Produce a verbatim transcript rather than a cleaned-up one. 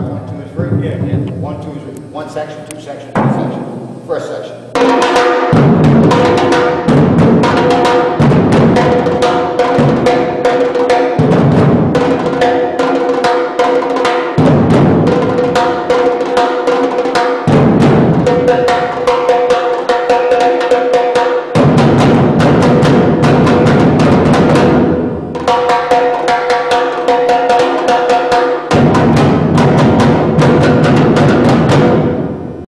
five, one, two, and three? Yeah. Yeah. One, two, three. One section, two section, three section. First section.